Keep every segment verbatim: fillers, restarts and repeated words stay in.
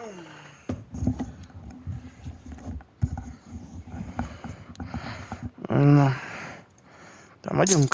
Na, de vagyunk.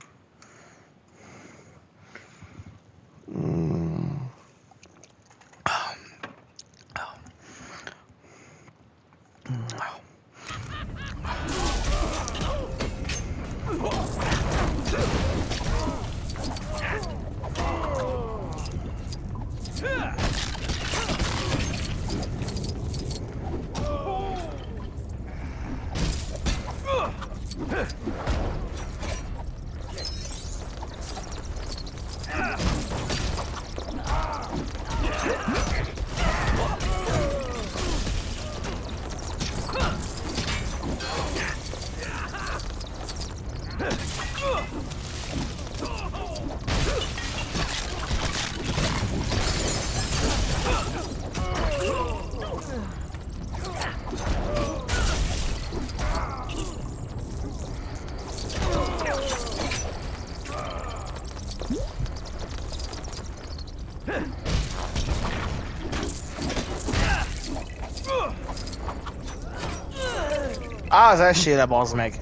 Á, az esére, bazd meg!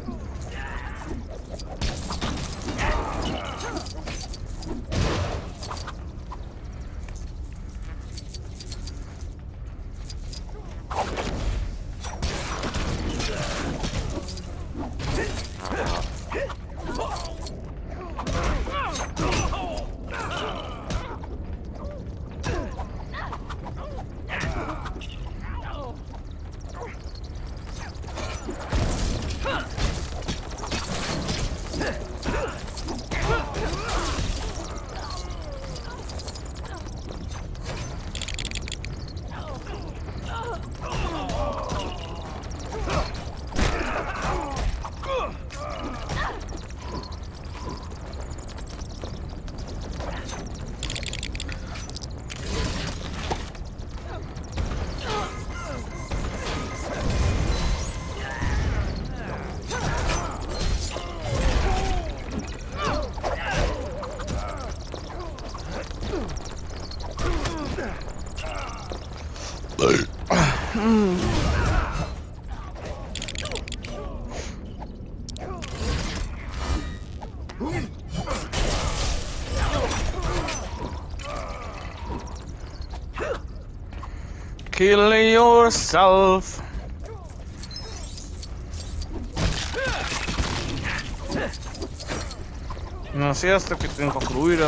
Kill yourself. Na, sziasztok, itt vagyunk akkor újra.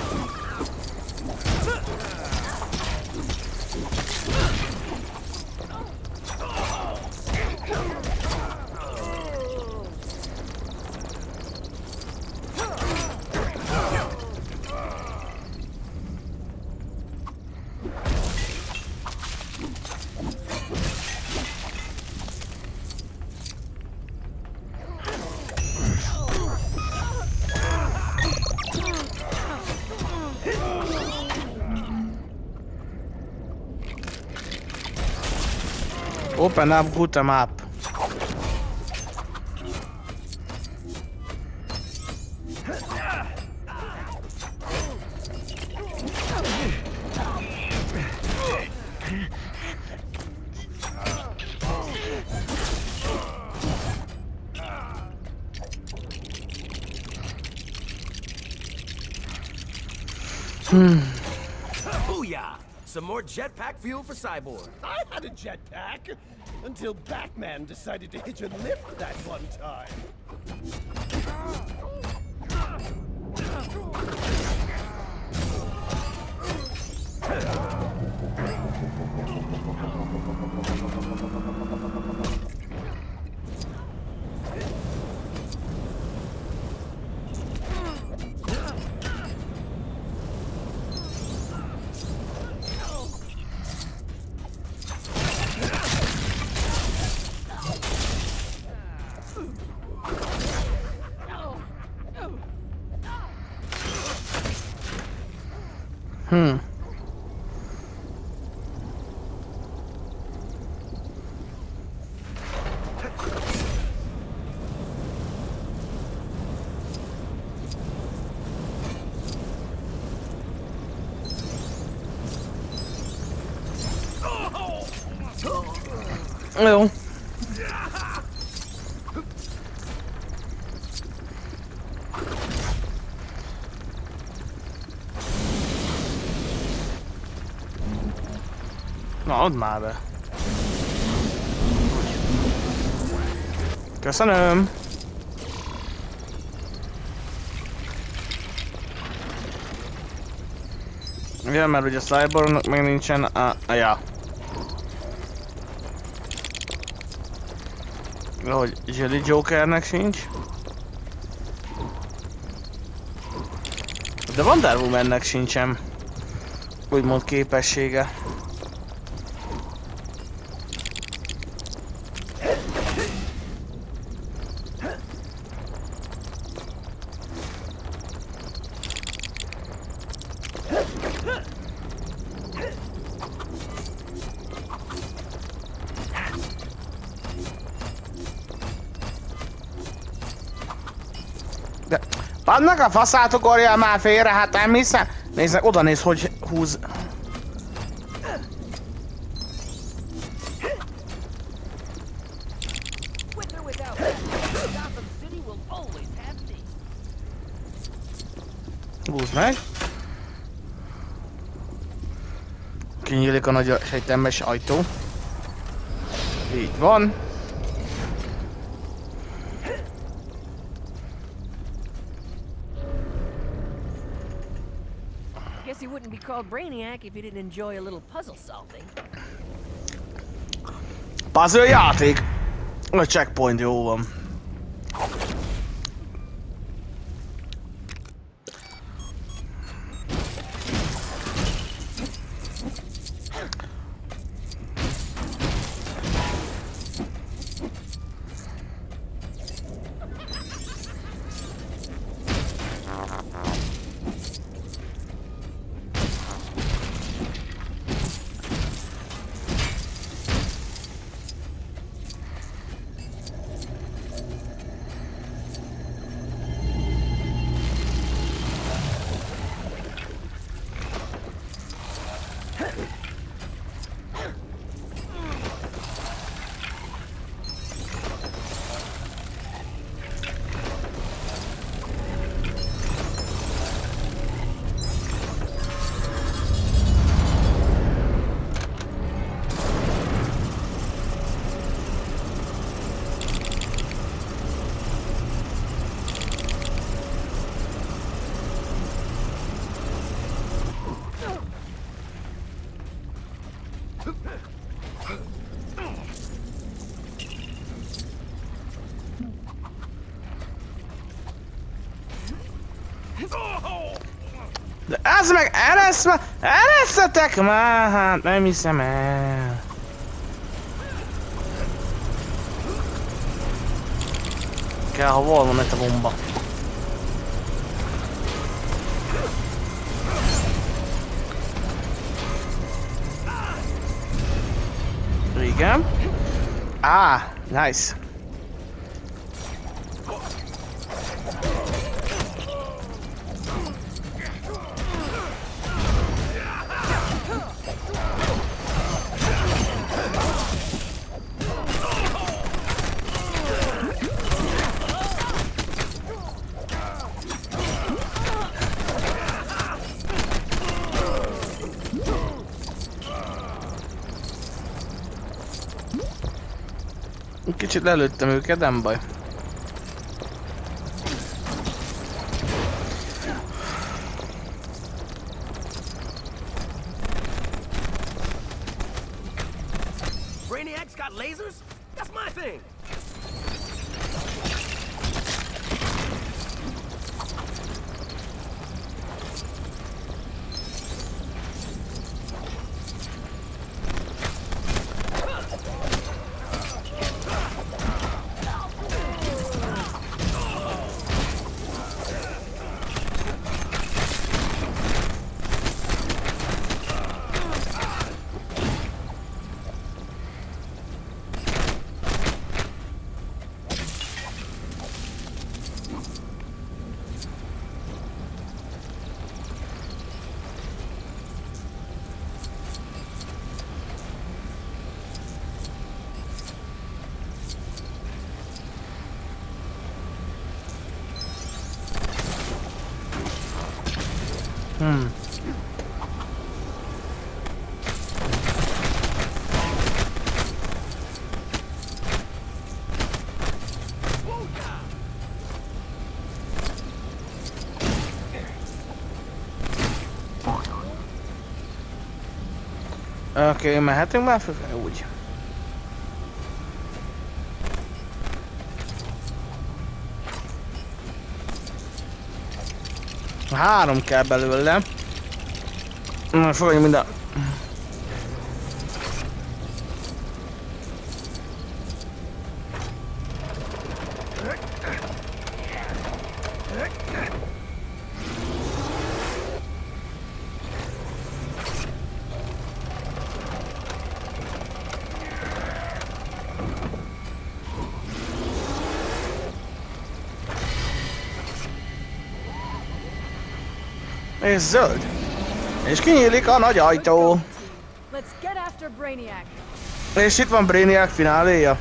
Open up, gute map. Hmm. Booyah! Some more jetpack fuel for Cyborg. I had a jetpack until Batman decided to hitch a lift that one time. Hmm. Jó. Na, add már be. Köszönöm. Igen, mert ugye Cyborgnak még nincsen a... a ja. Hogy Jelly Jokernek sincs. De Wonder Womannek sincsen úgymond képessége. De annak a faszát ugorjál már félre, hát nem hiszem. Nézd, oda néz, hogy húz. Húzd meg. Kinyílik a nagy sejtelmes ajtó. Így van. Guess he wouldn't be called Brainiac if he didn't enjoy a little puzzle solving. Puzzle játék. A checkpoint jó van. De ez meg eresz már, ereszetek már, hát nem hiszem el. Kell, ha volna met a bomba. Igen. Ah, nice. Kicsit lelőttem őket, nem baj. Brainiac's got lasers? That's my thing. Oké, okay, mehetünk már fölfelé? Úgy. Három kell belőle. Na, fogadjunk minden. És zöld. És kinyílik a nagy ajtó. Let's get after Brainiac. És itt van Brainiac fináléja.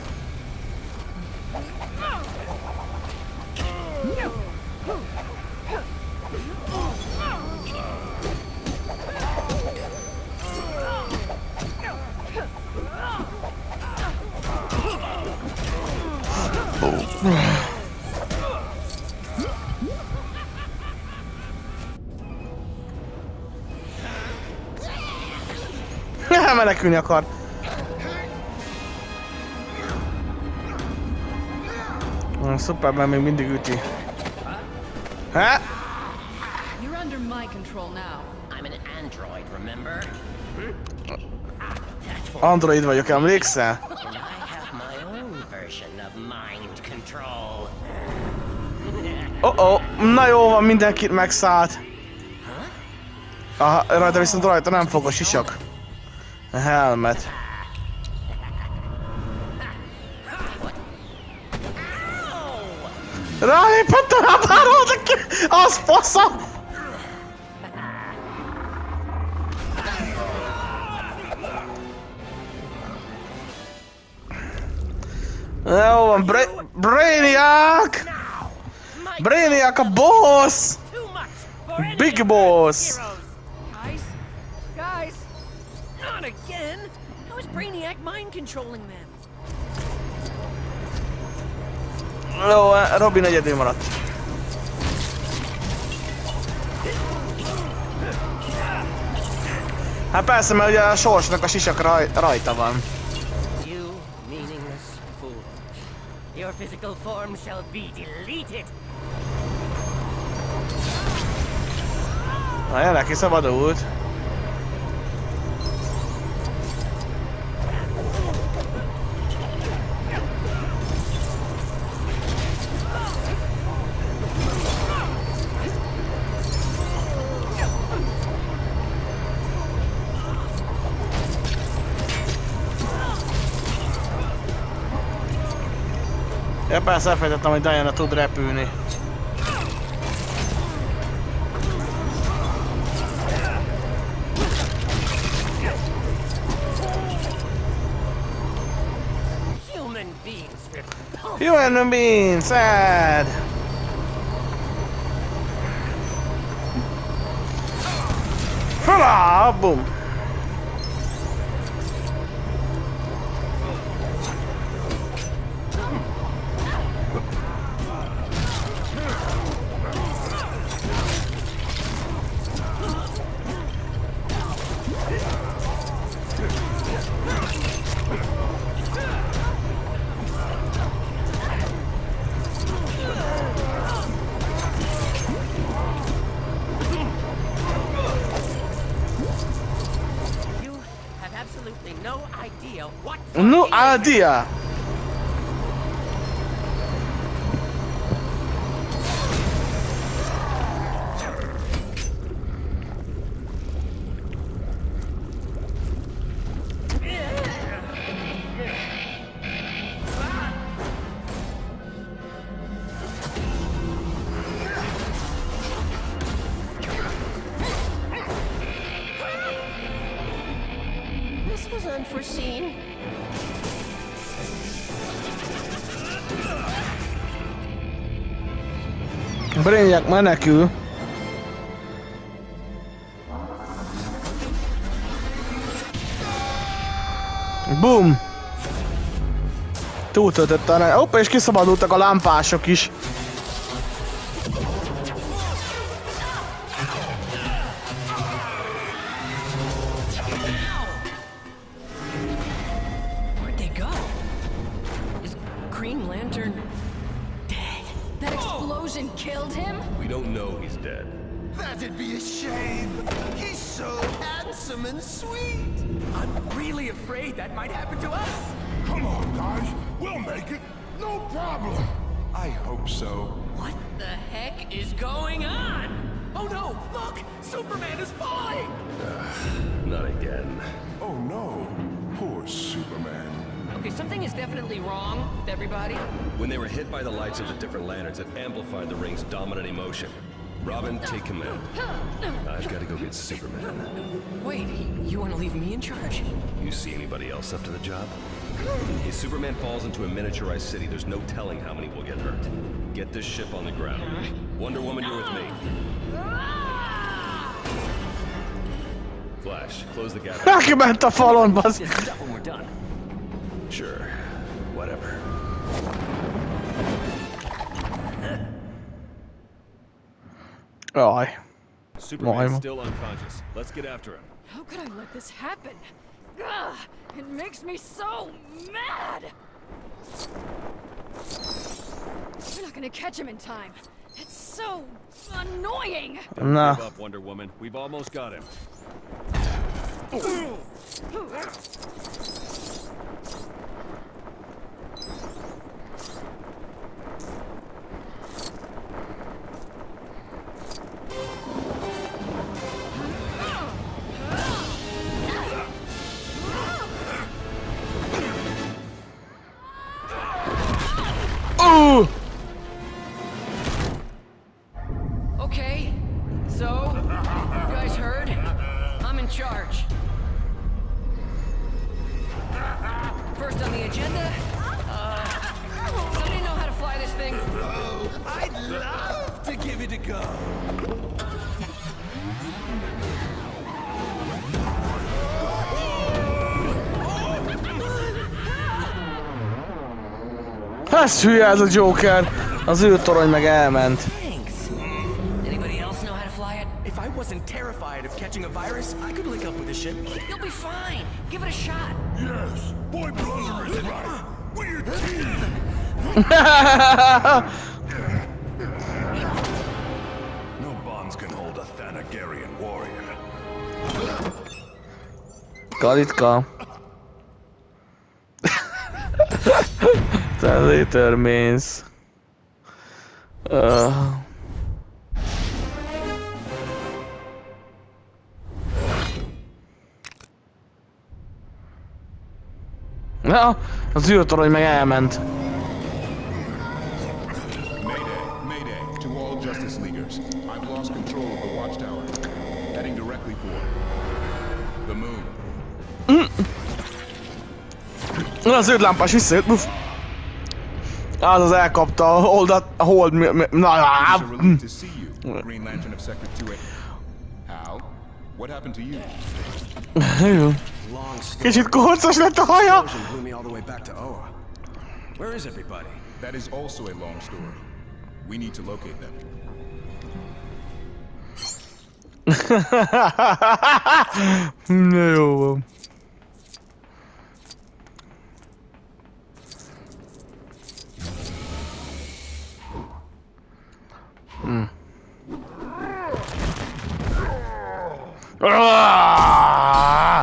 Menekülni akar. A Superman még mindig üti. Ha? You're under my control now. I'm an android, remember? Android vagyok, emlékszel? And I have my own version of mind control. Oh oh, na jó van, mindenkit megszállt. Aha, rajta viszont rajta nem fog a sisak. A helmet. Rálépett a lábáról, de ki? Az fasza! Jó van, Bra Brainiac! Brainiac a boss! Big boss! Guys? Guys? Not again! How is Brainiac mind controlling them? Jó, Robin egyedül maradt. Hát persze, mert ugye a sorsnak a sisak raj rajta van. You meaningless fool. Your physical form shall be deleted. Na, jönnek ki, szabadult. Ja, persze elfelejtettem, hogy Diana tud repülni. Human beings repulsive. Human being, sad! Hurrá! Bum! No idea what. No idea! This was unforeseen. Brainiac menekül. Boom! Túltöltött a... Hoppá, és kiszabadultak a lámpások is. killed him? We don't know he's dead. That'd be a shame. He's so handsome and sweet. I'm really afraid that might happen to us. Come on, guys. We'll make it. No problem. I hope so. What the heck is going on? Oh no! Look! Superman is falling! Not again. Oh no. Poor Superman. Okay, something is definitely wrong with everybody. When they were hit by the lights of the different lanterns, it amplified the ring's dominant emotion. Robin, take command. I've got to go get Superman. Wait, you want to leave me in charge? You see anybody else up to the job? If Superman falls into a miniaturized city, there's no telling how many will get hurt. Get this ship on the ground. Wonder Woman, you're with me. Flash, close the gap. Elkiment a falon, bazd. This stuff when we're done. Sure. Whatever. Jaj. Superman's Majma. still unconscious. Let's get after him. How could I let this happen? Ugh, it makes me so mad! We're not gonna catch him in time. It's so annoying! Don't Nah. give up, Wonder Woman. We've almost got him. Ooh! Okay, so, you guys heard? I'm in charge. First on the agenda, uh, somebody know how to fly this thing? Oh, I'd love to give it a go. Ez hülye ez a Joker. Az űrtorony meg elment. Thanks. Anybody else know how to fly it? If I wasn't terrified of catching a virus, I could link up with the ship. You'll be fine. Give it a shot. Yes. Boy Blunder is right. We're a team. No bonds can hold a Thanagarian warrior. Kalitka. Te létörménz. Uh. Ja, az űrtorony meg elment. Mayday, Mayday, to all Justice Leaguers. I've lost control of the Watchtower. Heading directly for the moon. Az zöldlámpás visszajött, buff. Az az elkapta a holdat, a hold... mi- mi- Na, á, It's a relief to see you, Green Lantern of Sector two A. Hal, what happened to you? Jó. Kicsit korcos lett a haja. Blew me all the way back to Oa. Where is everybody? That is also a long story. We need to locate them. Na jó van. Hmm. Ah!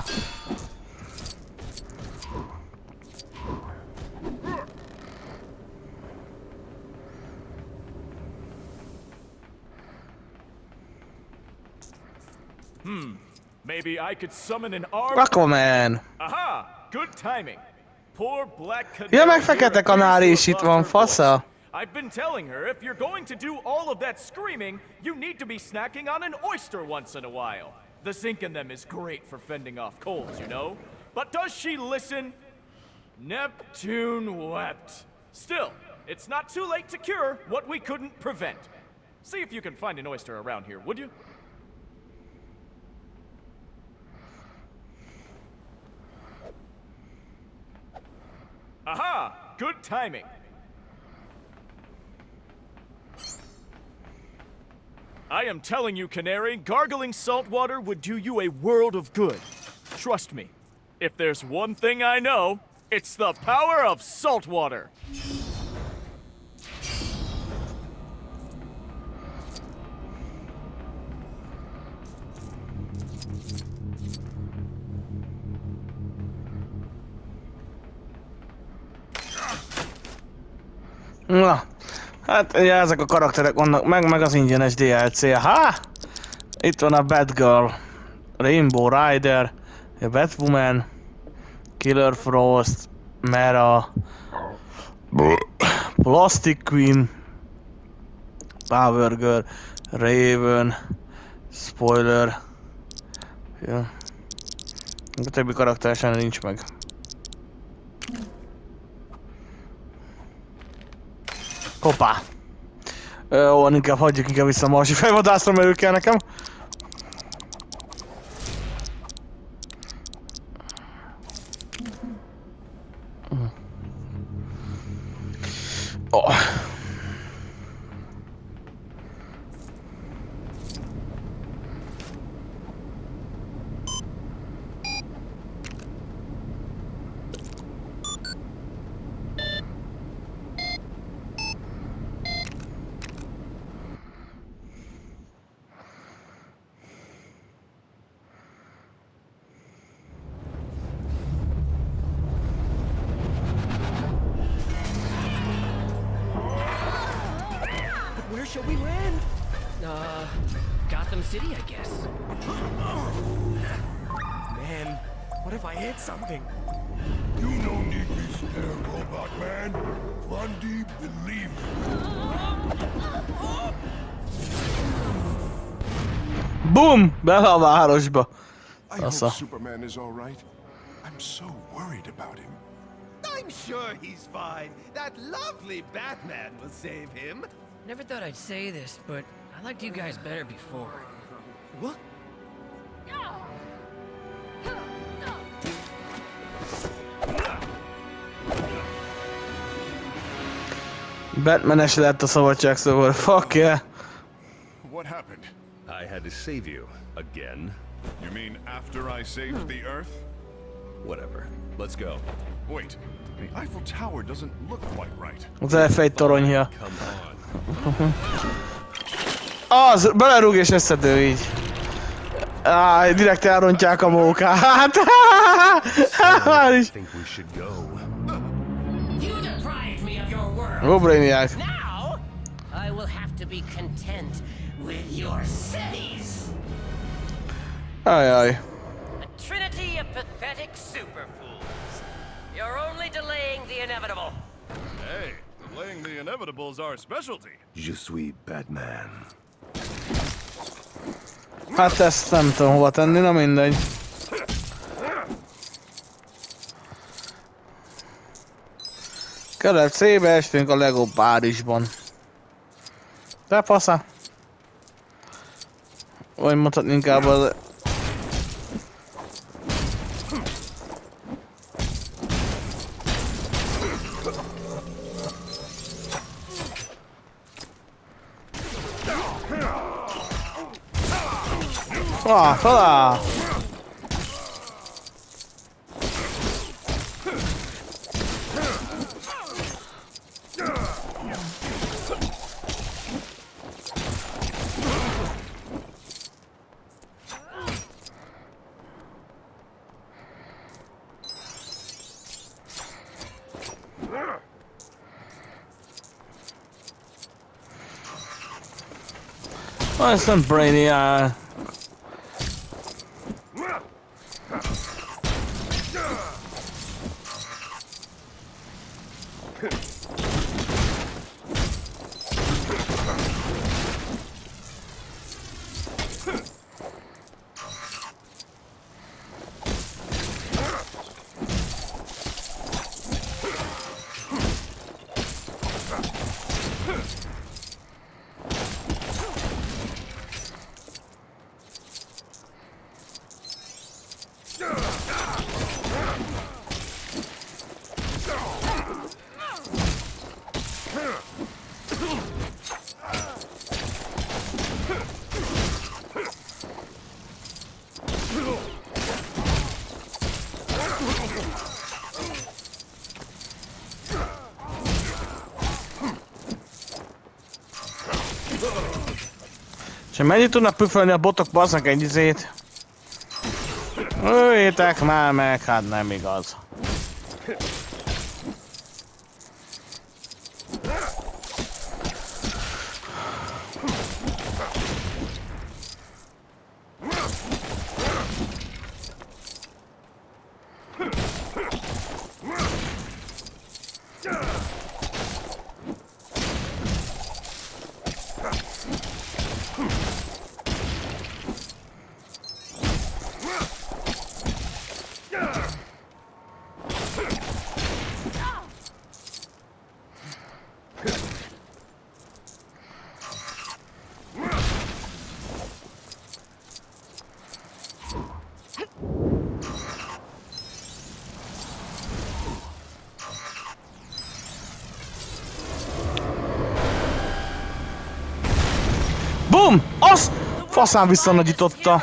Maybe I could summon an arm. Aquaman. Aha! Good timing. Poor black canary. Ja, meg fekete kanári is itt lost van, her voice. fasza. I've been telling her if you're going to do all of that screaming, you need to be snacking on an oyster once in a while. The zinc in them is great for fending off colds, you know? But does she listen? Neptune wept. Still, it's not too late to cure what we couldn't prevent. See if you can find an oyster around here, would you? Aha! Good timing. I am telling you, Canary, gargling salt water would do you a world of good. Trust me. If there's one thing I know, it's the power of salt water. Na, hát ugye ezek a karakterek vannak meg, meg az ingyenes dé el cé. Ha! Itt van a Batgirl, Rainbow Rider, a Batwoman, Killer Frost, Mera, Plastic Queen, Power Girl, Raven, Spoiler. Ja. A többi karakter sem nincs meg. Hoppá! Jó, inkább hagyjuk inkább vissza a marsi fejvadászra, mert ő kell nekem. Oh. Where shall we land? Uh, Gotham City, I guess. Man, what if I hit something? You no need be scared, Robot Man. Bundy, believe me. Boom! Bele a városba. I hope Superman is all right. I'm so worried about him. I'm sure he's fine. That lovely Batman will save him. Never thought I'd say this, but I liked you guys better before. What? Batman-es lett a szabadság, szóval fuck yeah. What happened? I had to save you. Again. You mean after I saved the Earth? Whatever. Let's go. Wait, the Eiffel Tower doesn't look quite right. Az elfejt toronyja. Come on. Az, belerúg és összedő így. Áj, direkt elrontják a mókát. Már is. Ó, Brainiac. Now, I will have to be content with your cities. Ajaj. A trinity of pathetic superfools. You're only delaying the inevitable. Hey, delaying the inevitable is our specialty. Je suis Batman. Hát ezt nem tudom hova tenni, na mindegy. Kelet C-be estünk a Lego Párizsban. De fasza. Vagy mondhatni inkább az... Ah, talál! Oh, it's some Brainiac. És mennyit tudnak püfölni a botok, bassznak egy izét? Öljétek már meg, hát nem igaz. Bum! Az! Faszán visszanagyította.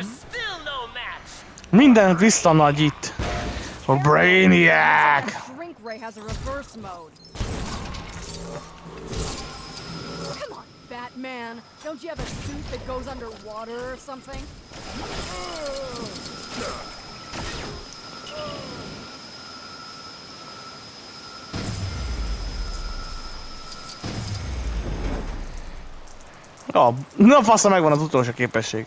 Mindent visszanagyít. A Brainiac! Shrink Ray has a reverse mode. Come on, Batman. Don't you have a suit that goes underwater or something? Ja, na faszra megvan az utolsó képesség.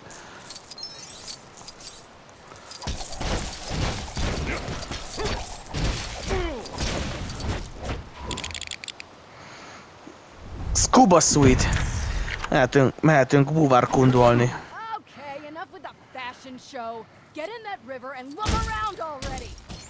Scuba Suite. Mehetünk, mehetünk búvárkundolni. Okay, enough with the fashion show. Get in that river and look around already.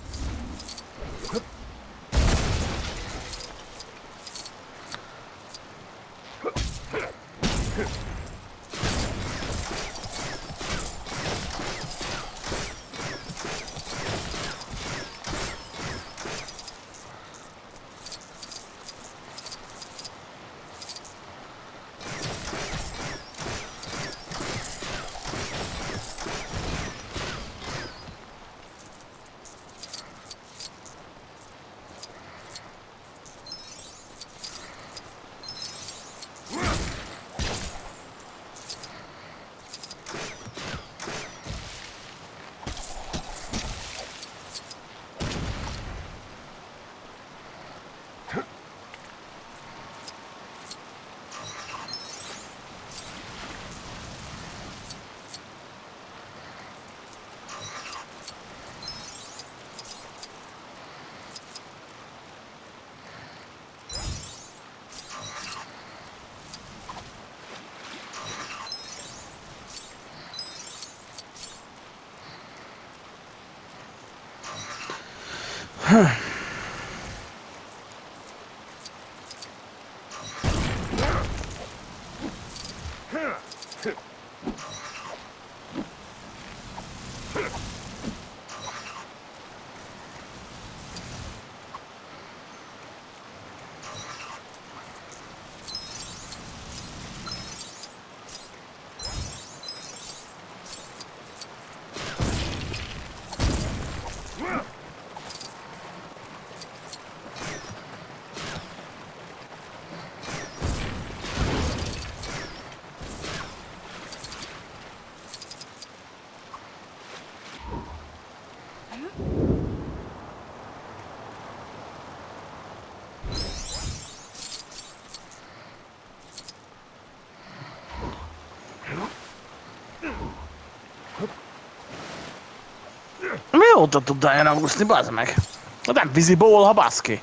Mióta tud Diana úszni, bazd meg? Nem visible, ha baszki.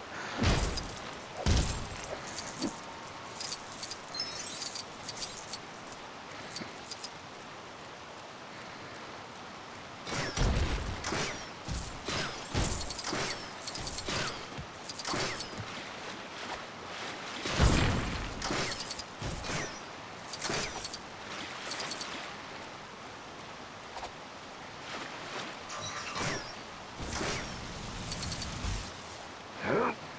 Huh?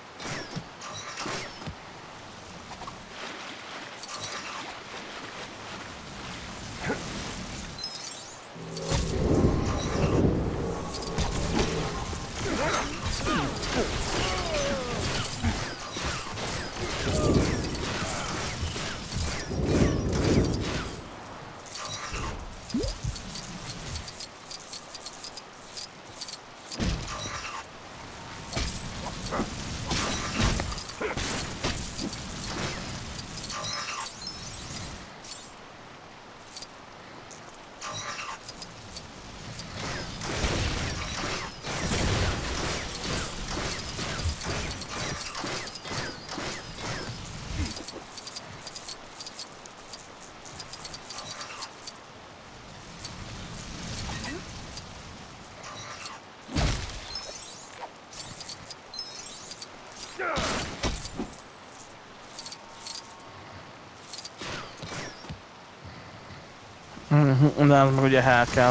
De az meg ugye hell kell.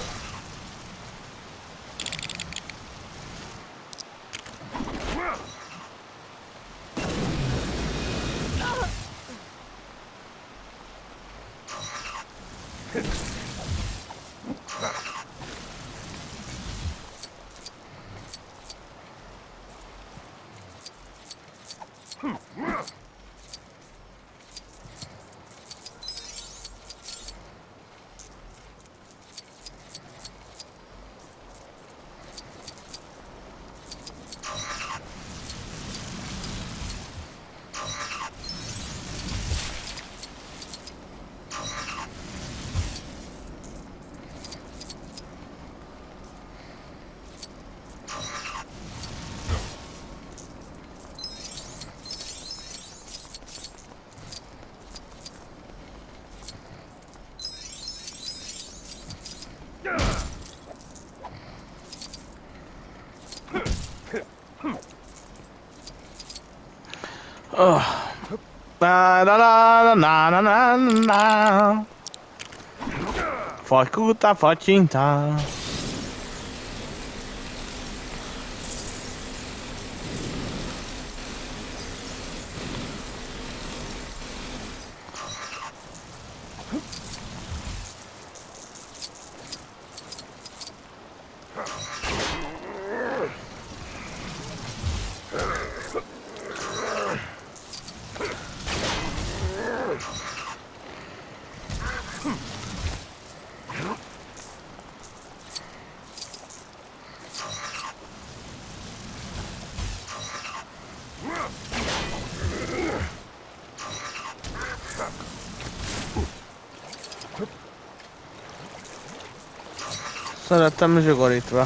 Oh. Na na na na na na na. Fagykuta, fagycsinta. Szerettem zsugorítva.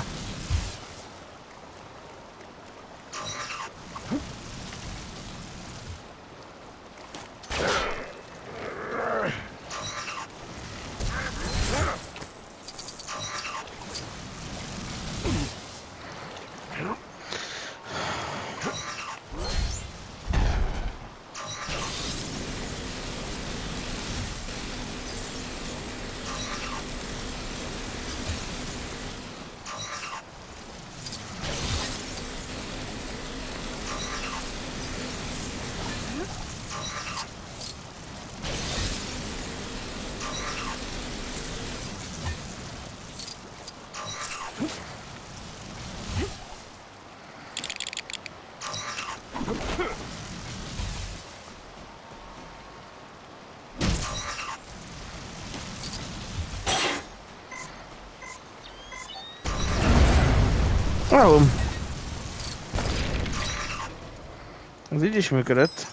Jó. Ez így is működött.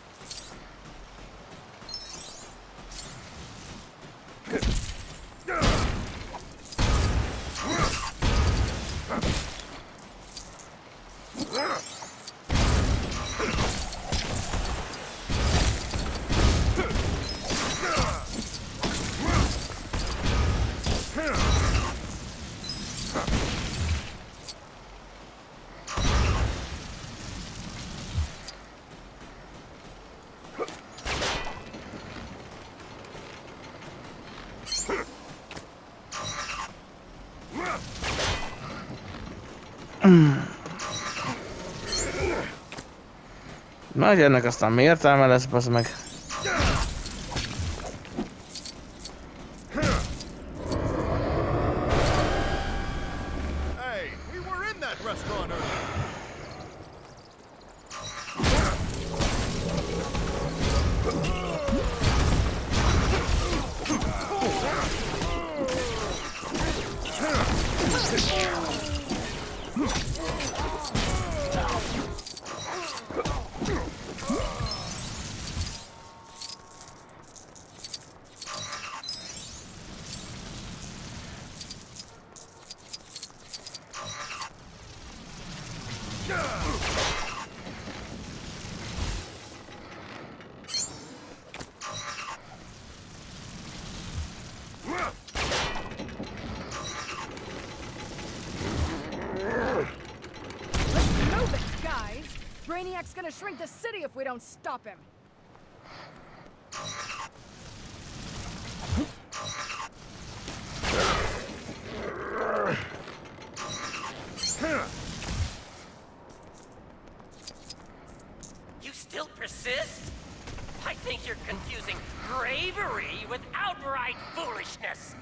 Nagy ennek aztán mi értelme lesz, bazd meg? Hey, we were in that restaurant earlier. Brainiac's gonna shrink the city if we don't stop him. You still persist? I think you're confusing bravery with outright foolishness.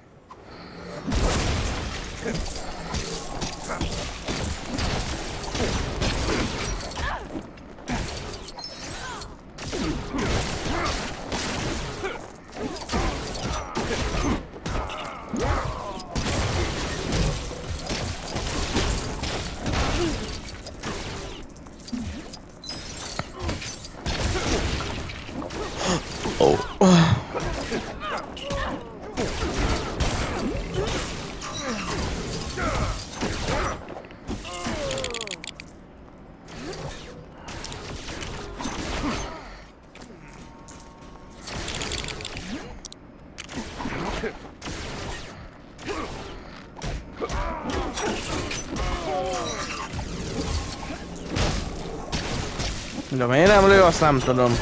De miért nem lő, azt nem tudom.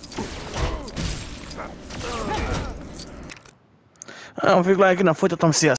Nagyon függ, like, innen folytatom, sziasztok!